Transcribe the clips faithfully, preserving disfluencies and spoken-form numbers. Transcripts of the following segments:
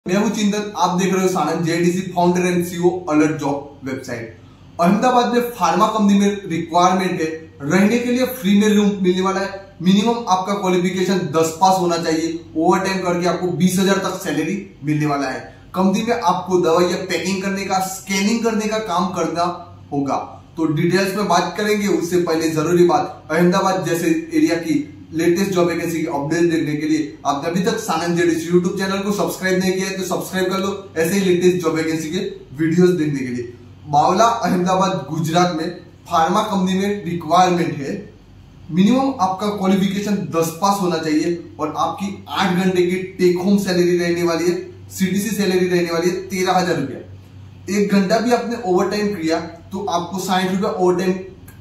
मैं हूं चिंतन, आप देख रहे हो Sanand JDC founder and CEO alert job website. Ahmedabad में फार्मा कंपनी में रिक्वायरमेंट है, रहने के लिए फ्री में रूम मिलने वाला है। मिनिमम आपका क्वालिफिकेशन दस पास होना चाहिए। ओवर टाइम करके आपको बीस हजार तक सैलरी मिलने वाला है। कंपनी में आपको दवाइयां पैकिंग करने का, स्कैनिंग करने का काम करना होगा। तो डिटेल्स में बात करेंगे, उससे पहले जरूरी बात, अहमदाबाद जैसे एरिया की लेटेस्ट जॉब वैकेंसी की अपडेट देखने के लिए आपने अभी तक सानंद जेडीसी यूट्यूब चैनल को सब्सक्राइब नहीं किया है तो सब्सक्राइब कर लो, ऐसे ही लेटेस्ट जॉब वैकेंसी के वीडियोस देखने के लिए। बावला अहमदाबाद गुजरात में फार्मा कंपनी में रिक्वायरमेंट है। मिनिमम आपका क्वालिफिकेशन दस पास होना चाहिए और आपकी आठ घंटे की टेक होम सैलरी रहने वाली है। सीटीसी सैलरी रहने वाली है तेरह हजार रुपया। एक घंटा भी आपने ओवर टाइम किया तो आपको साठ रुपया ओवर टाइम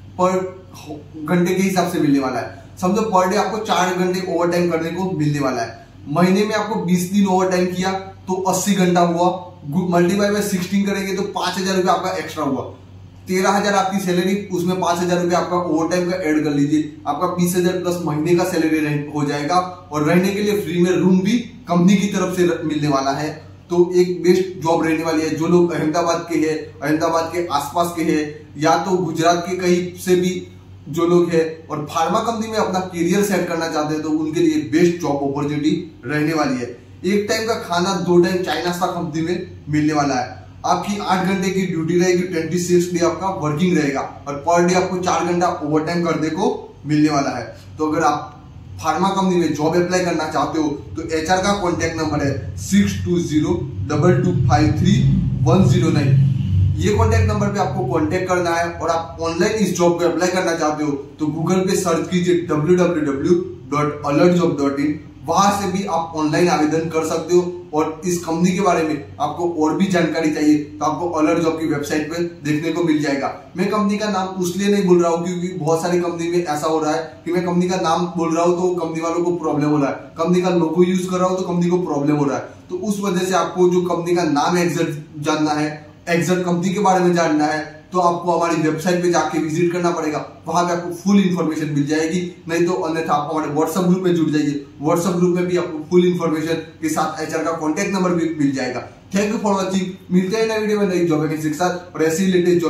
पर घंटे के हिसाब से मिलने वाला है। समझो पर डे आपको चार घंटे ओवर टाइम करने को मिलने वाला है। महीने में आपको बीस दिन ओवर टाइम किया तो अस्सी घंटा हुआ, मल्टीप्लाई बाय सिक्सटीन करेंगे तो पांच हजार रुपया आपका एक्स्ट्रा हुआ। तेरह हजार आपकी सैलरी, उसमें पांच हजार रुपया आपका ओवर टाइम का ऐड कर लीजिए, आपका बीस हजार प्लस महीने का सैलरी हो जाएगा। और रहने के लिए फ्री में रूम भी कंपनी की तरफ से मिलने वाला है। तो एक बेस्ट जॉब रहने वाली है। जो लोग अहमदाबाद के हैं, अहमदाबाद के आसपास के हैं, या तो गुजरात के कहीं से भी जो लोग हैं और फार्मा कंपनी में अपना करियर सेट करना चाहते हैं तो उनके लिए बेस्ट जॉब अपॉर्चुनिटी रहने वाली है। एक टाइम का खाना, दो टाइम चाय नाश्ता कंपनी में मिलने वाला है। आपकी आठ घंटे की ड्यूटी रहेगी, ट्वेंटी सिक्स डे आपका वर्किंग रहेगा और पर डे आपको चार घंटा ओवर टाइम करने को मिलने वाला है। तो अगर आप फार्मा कंपनी में जॉब अप्लाई करना चाहते हो तो एचआर का कॉन्टेक्ट नंबर है six two zero double two five three one zero nine. ये कॉन्टेक्ट नंबर पे आपको कॉन्टेक्ट करना है। और आप ऑनलाइन इस जॉब को अप्लाई करना चाहते हो तो गूगल पे सर्च कीजिए W W W dot alert job dot in. वहां से भी आप ऑनलाइन आवेदन कर सकते हो। और इस कंपनी के बारे में आपको और भी जानकारी चाहिए तो आपको अलर्ट जॉब की वेबसाइट पे देखने को मिल जाएगा। मैं कंपनी का नाम उसलिए नहीं बोल रहा हूँ क्योंकि बहुत सारी कंपनी में ऐसा हो रहा है कि मैं कंपनी का नाम बोल रहा हूँ तो कंपनी वालों को प्रॉब्लम हो रहा है, कंपनी का लोगो यूज कर रहा हूँ तो कंपनी को प्रॉब्लम हो रहा है। तो उस वजह से आपको जो कंपनी का नाम एग्जैक्ट जानना है, एग्जैक्ट कंपनी के बारे में जानना है तो आपको हमारी वेबसाइट पे जाके विजिट करना पड़ेगा। वहां पे आपको फुल इन्फॉर्मेशन मिल जाएगी। नहीं तो अन्यथा आप हमारे व्हाट्सएप ग्रुप में जुड़ जाइए। व्हाट्सएप ग्रुप में भी आपको फुल इन्फॉर्मेशन के साथ एचआर का कॉन्टेक्ट नंबर भी मिल जाएगा। Thank you for watching. मिलते हैं नए वीडियो में नई जॉब वैकेंसी के साथ और ऐसी लेटेस्ट